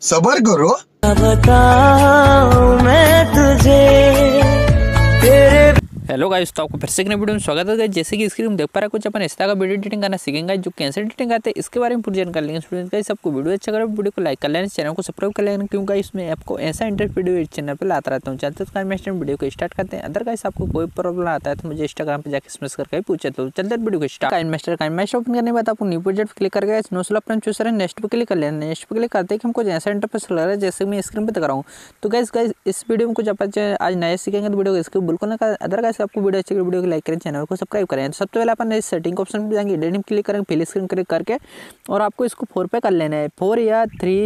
सबर करो। बताऊं मैं तुझे तेरे। हेलो गाइस, तो आपको फिर से एक नई वीडियो में स्वागत है। जैसे कि स्क्रीन में देख पा रहे हैं, कुछ अपन इस तरह का वीडियो एडिटिंग करना सीखेंगे जो कैसे एडिटिंग करते हैं इसके बारे में पूरी जानकारी लेंगे। स्टूडेंट गाइस, आपको वीडियो अच्छा लगे वीडियो को लाइक कर लेना, चैनल को सब्सक्राइब कर लेना, क्योंकि इसमें आपको ऐसा इंटरेस्ट वीडियो इस चैनल पर लाता रहता हूँ। चलते तो वीडियो को स्टार्ट करते हैं। अदर गाइस, आपको कोई प्रॉब्लम आता है तो मुझे इंस्टाग्राम पर जाकर स्मैश करके पूछे। तो चलते वीडियो को स्टार्ट। काइनमास्टर ओपन करने के बाद आपको न्यू प्रोजेक्ट क्लिक करके नो स्लो अपना चूज करें, नेक्स्ट पे क्लिक कर लेना। नेक्स्ट पे क्लिक करते हैं कि हमको ऐसा इंटरफेस लग रहा है जैसे मैं स्क्रीन पे दिखा रहा हूँ। तो गाइस इस वीडियो में कुछ अपन आज नया सीखेंगे, तो वीडियो को इसके बिल्कुल ना। अदर गाइस, आपको वीडियो अच्छी वीडियो को लाइक करें, चैनल को सब्सक्राइब करें। तो सबसे पहले अपन इस सेटिंग ऑप्शन पे जाएंगे, एडिटिंग क्लिक करेंगे, फिल स्क्रीन क्लिक करके और आपको इसको 4 पे कर लेना है। 4 या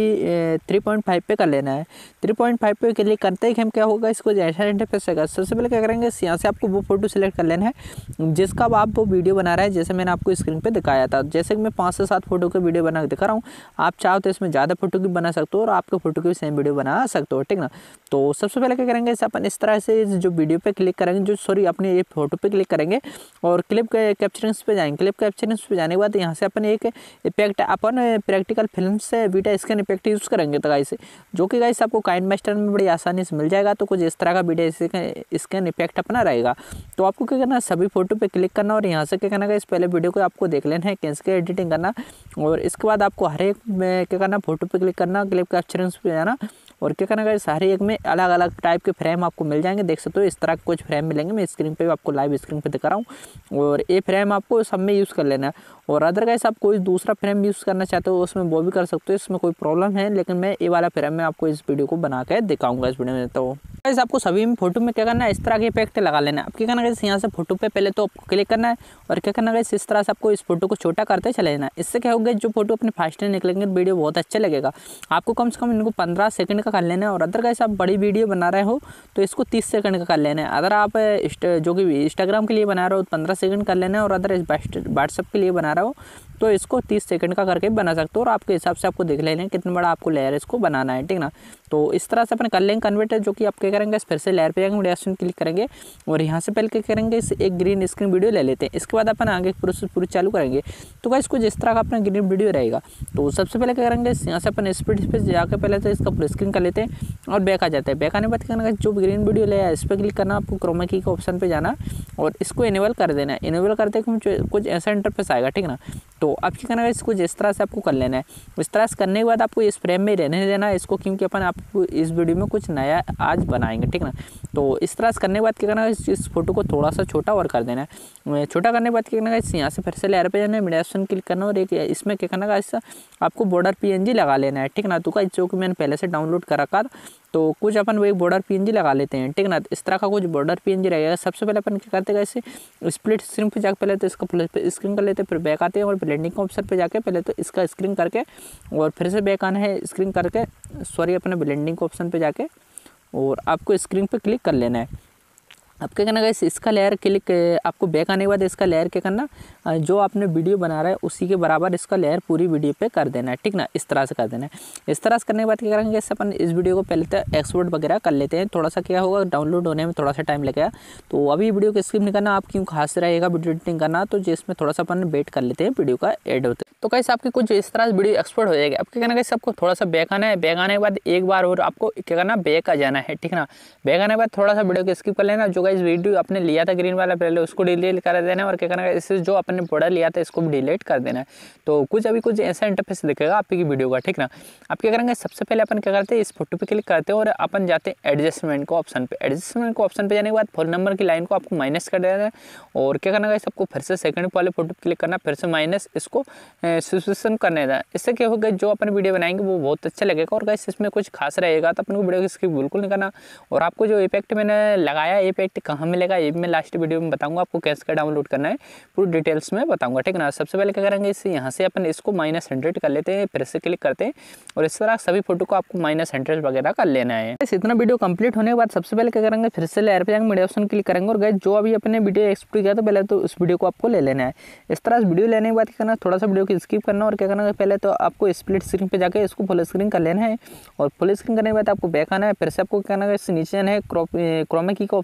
3.5 पे कर लेना है। 3.5 पे क्लिक करते ही हम क्या होगा, इसको जैसा इंटरफेस आएगा। सबसे पहले क्या करेंगे, यहाँ से आपको वो फोटो सिलेक्ट कर लेना है जिसका आप वो वीडियो बना रहे हैं। जैसे मैंने आपको स्क्रीन पे दिखाया था, जैसे कि मैं 5 से 7 फोटो का वीडियो बना के दिखा रहा हूँ। आप चाहो तो इसमें ज़्यादा फोटो की बना सकते हो और आपके फोटो की भी सेम वीडियो बना सकते हो, ठीक ना। तो सबसे पहले क्या करेंगे, अपन इस तरह से जो वीडियो पे क्लिक करेंगे, अपने ये फोटो पे क्लिक करेंगे और क्लिप कैप्चरिंग्स पे जाएंगे। क्लिप कैप्चरिंग्स पे जाने के बाद यहाँ से अपन एक इफेक्ट अपन प्रैक्टिकल फिल्म से बीटा स्कैन इफेक्ट यूज़ करेंगे। तो गाइस जो कि गाइस आपको काइनमास्टर में बड़ी आसानी से मिल जाएगा। तो कुछ इस तरह का बीटा स्कैन इफेक्ट अपना रहेगा। तो आपको क्या करना है, सभी फोटो पे क्लिक करना और यहाँ से क्या करना है, इस पहले वीडियो को आपको देख लेना है कैसे एडिटिंग करना। और इसके बाद आपको हर एक में क्या करना, फोटो पे क्लिक करना, क्लिप कैप्चरिंग्स पे जाना और क्या करना है, सारे एक में अलग अलग टाइप के फ्रेम आपको मिल जाएंगे। देख सकते हो इस तरह के कुछ फ्रेम मिलेंगे। मैं स्क्रीन पे आपको लाइव स्क्रीन पे दिखा रहा हूँ और ये फ्रेम आपको सब में यूज़ कर लेना है। और अदर गाइस, आप कोई दूसरा फ्रेम यूज़ करना चाहते हो उसमें वो भी कर सकते हो, इसमें कोई प्रॉब्लम है। लेकिन मैं ये वाला फ्रेम में आपको इस वीडियो को बना के दिखाऊंगा इस वीडियो में। तो गाइस आपको सभी में फोटो में क्या करना है, इस तरह के इफेक्ट लगा लेना है। अब क्या करना है, यहाँ से फोटो पे पहले तो आपको क्लिक करना है और क्या करना है, इस तरह से आपको इस फोटो को छोटा करते चले जाना है। इससे क्या होगा, जो फोटो अपने फास्ट निकलेंगे वीडियो बहुत अच्छा लगेगा। आपको कम से कम इनको 15 सेकंड का कर लेना है। और अदर गाइस, आप बड़ी वीडियो बना रहे हो तो इसको 30 सेकंड का कर लेना है। अगर आप जो कि इंस्टाग्राम के लिए बना रहे हो 15 सेकंड कर लेना है और अदर व्हाट्सएप के लिए बना रहे हो तो इसको 30 सेकंड का करके बना सकते हो। और आपके हिसाब से आपको देख लेना है कितना बड़ा आपको लेयर इसको बनाना है, ठीक ना। तो इस तरह से अपन कर लेंगे कन्वर्ट, जो कि आप क्या करेंगे, फिर से लेयर पे जाएंगे, मीडिया ऑप्शन क्लिक करेंगे और यहाँ से पहले क्या करेंगे, एक ग्रीन स्क्रीन वीडियो ले लेते हैं। इसके बाद अपन आगे प्रोसेस पूरी चालू करेंगे। तो गाइस कुछ इस तरह का अपना ग्रीन वीडियो रहेगा। तो सबसे पहले क्या करेंगे, यहाँ से अपन स्पीड पे जाकर पहले तो इसका फुल स्क्रीन कर लेते हैं और बैक आ जाता है। बैक आने के बाद क्या करना है, जो ग्रीन वीडियो ले इस पर क्लिक करना, आपको क्रोमा की के ऑप्शन पे जाना और इसको इनेबल कर देना है। इनेबल करते कुछ ऐसा इंटरफेस आएगा, ठीक ना। तो अब क्या करना है, इसको जिस तरह से आपको कर लेना है। इस तरह से करने के बाद आपको इस फ्रेम में रहने देना है इसको, क्योंकि अपन आपको इस वीडियो में कुछ नया आज बनाएंगे, ठीक ना। तो इस तरह से करने के बाद क्या करना है, इस फोटो को थोड़ा सा छोटा और कर देना है। छोटा करने के बाद क्या करना है, यहाँ से फिर से लेयर पे जाना है, मीडिया ऑप्शन क्लिक करना और एक इसमें क्या करना है, इससे आपको बॉर्डर PNG लगा लेना है, ठीक ना। तो का जो कि मैंने पहले से डाउनलोड कर रखा था, तो कुछ अपन वो एक बॉर्डर PNG लगा लेते हैं, ठीक ना। इस तरह का कुछ बॉर्डर PNG रहेगा। सबसे पहले अपन क्या करते हैं, ऐसे स्प्लिट स्क्रीन पे जाकर पहले तो इसका स्क्रीन कर लेते हैं, फिर बैक आते हैं और ब्लेंडिंग ऑप्शन पे जाके पहले तो इसका स्क्रीन करके और फिर से बैक आना है, स्क्रीन करके अपने ब्लेंडिंग ऑप्शन पे जाके और आपको स्क्रीन पे क्लिक कर लेना है। अब क्या करना है, इसका लेयर क्लिक, आपको बैक आने के बाद इसका लेयर क्या करना, जो आपने वीडियो बना रहा है उसी के बराबर इसका लेयर पूरी वीडियो पे कर देना है, ठीक ना। इस तरह से कर देना है। इस तरह से करने के बाद क्या करेंगे, इससे अपन इस वीडियो को पहले तो एक्सपोर्ट वगैरह कर लेते हैं। थोड़ा सा क्या होगा, डाउनलोड होने में थोड़ा सा टाइम लगेगा। तो अभी वीडियो को स्किप नहीं करना, आप क्यों खास रहेगा वीडियो एडिटिंग करना, तो जिसमें थोड़ा सा अपन वेट कर लेते हैं वीडियो का एड होते। तो कैसे आपकी कुछ इस तरह से वीडियो एक्सपोर्ट हो जाएगी। अब क्या करना है, सबको थोड़ा सा बैक आना है। बैक आने के बाद एक बार और आपको क्या करना, बैक आ जाना है, ठीक ना। बैक आने के बाद थोड़ा सा वीडियो को स्किप कर लेना। जो गाइस वीडियो अपने लिया था ग्रीन वाला पहले उसको डिलीट कर देना है और क्या करना है, इससे जो अपने बॉर्डर लिया था इसको भी डिलीट कर देना है। तो कुछ अभी कुछ ऐसा इंटरफेस दिखेगा आपकी वीडियो का, ठीक ना। आप क्या करेंगे, सबसे पहले अपन क्या करते हैं, इस फोटो पे क्लिक करते हैं और अपन जाते हैं एडजस्टमेंट को ऑप्शन पे। एडजस्टमेंट को ऑप्शन पे जाने के बाद फोन नंबर की लाइन को आपको माइनस कर देना है और क्या करना है, सबको फिर से सेकंड वाले फोटो पे क्लिक करना, फिर से माइनस इसको सिचुएशन करने देना। इससे क्या होगा, जो अपन वीडियो बनाएंगे वो बहुत अच्छा लगेगा। और गाइस इसमें कुछ खास रहेगा तो अपन को वीडियो स्किप बिल्कुल नहीं करना। और आपको जो इफेक्ट मैंने लगाया, इफेक्ट कहाँ मिलेगा ये मैं लास्ट वीडियो में बताऊंगा, आपको कैसे डाउनलोड करना है पूरी डिटेल्स में बताऊंगा, ठीक ना। सबसे पहले क्या करेंगे, इससे यहाँ से अपन इसको -100 कर लेते हैं, फिर से क्लिक करते हैं और इस तरह सभी फोटो को आपको -100 वगैरह कर लेना है। इतना वीडियो कंप्लीट होने के बाद सबसे पहले क्या करेंगे, फिर से लेयर पे जाएंगे, मीडिया ऑप्शन क्लिक करेंगे और गाइस जो अभी अपने वीडियो एक्सपोर्ट किया था पहले तो उस वीडियो को आपको ले लेना है। इस तरह से वीडियो लेने के बाद क्या करना, थोड़ा सा वीडियो को स्किप करना और क्या करना है, पहले तो आपको स्प्लिट स्क्रीन पे जाके इसको फुल स्क्रीन कर लेना है और फुल स्क्रीन करने के बाद आपको बैक आना है। फिर से आपको क्या करना है, नीचे आना है क्रोमा की के ऑप्शन पे और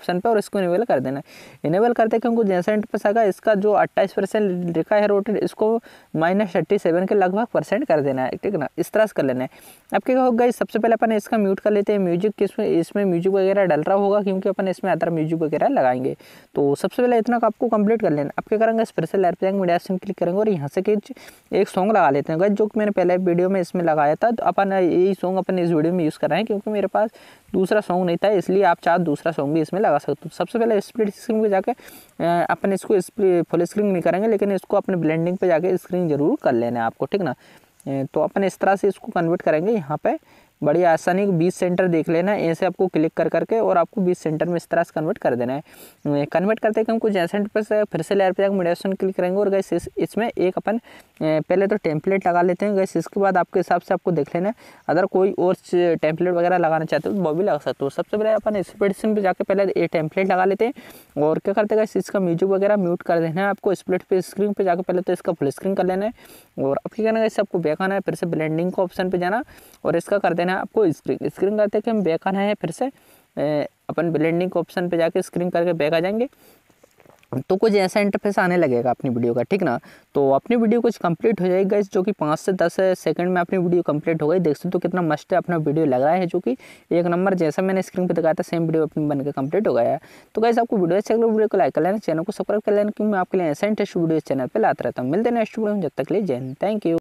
इसको इनेबल कर देना है। इनेबल करते क्योंकि जैसा इंटरफेस आएगा इसका जो 28% लिखा है रोटेट इसको -37 के लगभग % कर देना है, ठीक है ना। इस तरह से कर लेना है। अब क्या होगा, सबसे पहले अपन इसका म्यूट कर लेते हैं म्यूजिक, इसमें म्यूजिक वगैरह डल रहा होगा क्योंकि अपन इसमें अदर म्यूजिक वगैरह लगाएंगे। तो सबसे पहले इतना आपको कंप्लीट कर लेना। अब क्या करेंगे, फिर से लेयर पे जाएंगे, मीडिया ऑप्शन क्लिक करेंगे और यहाँ से एक सॉन्ग लगा लेते हैं जो कि मैंने पहले वीडियो में इसमें लगाया था। तो अपन यही सॉन्ग अपन इस वीडियो में यूज़ कर रहे हैं क्योंकि मेरे पास दूसरा सॉन्ग नहीं था, इसलिए आप चाहे दूसरा सॉन्ग भी इसमें लगा सकते हो। सबसे पहले स्प्लिट स्क्रीन पे जाके अपन इसको फुल स्क्रीन नहीं करेंगे, लेकिन इसको अपने ब्लेंडिंग पे जाके स्क्रीन जरूर कर लेना है आपको, ठीक ना। तो अपन इस तरह से इसको कन्वर्ट करेंगे। यहाँ पे बड़ी आसानी 20 सेंटर देख लेना है, ऐसे आपको क्लिक कर करके और आपको 20 सेंटर में इस तरह से कन्वर्ट कर देना है। कन्वर्ट करते हैं हमको जैसे पर से फिर से लेयर पे जाकर मीडिया ऑप्शन क्लिक करेंगे और गाइस इसमें एक अपन पहले तो टेम्पलेट लगा लेते हैं गाइस। इसके बाद आपके हिसाब से आपको देख लेना है, अगर कोई और टेम्पलेट वगैरह लगाना चाहते हो तो वो भी लगा सकते हो। सबसे पहले अपन स्प्लिट पे जाकर पहले ये टेम्पलेट लगा लेते हैं और क्या करते हैं गाइस, इसका म्यूजिक वगैरह म्यूट कर देना है आपको। स्प्लिट पे स्क्रीन पे जाकर पहले तो इसका फुल स्क्रीन कर लेना है और अब क्या करना है, आपको बैक आना है, फिर से ब्लेंडिंग को ऑप्शन पे जाना और इसका कर देना है आपको स्क्रीन करते कि हम बैक आना है, फिर से अपन ब्लेंडिंग को ऑप्शन पे जाके स्क्रीन करके बैक आ जाएंगे। तो कुछ ऐसा इंटरफेस आने लगेगा अपनी वीडियो का, ठीक ना। तो अपनी वीडियो कुछ कंप्लीट हो जाएगी गाइस, जो कि 5 से 10 सेकंड में अपनी वीडियो कंप्लीट हो गई। देख सकते हो कितना मस्त है अपना वीडियो लग रहा है, जो कि एक नंबर जैसा मैंने स्क्रीन पे दिखाया था सेम वीडियो अपनी बनकर कंप्लीट हो गया है। तो गाइस आपको वीडियो अच्छा लगा, वीडियो को लाइक कर लेना, चैनल को सब्सक्राइब कर लेना, क्योंकि मैं आपके लिए ऐसा इंटरेस्ट वीडियो चैनल पर लाता रहता हूँ। मिलते हैं नेक्स्ट वीडियो में, जब तक के लिए जय हिंद, थैंक यू।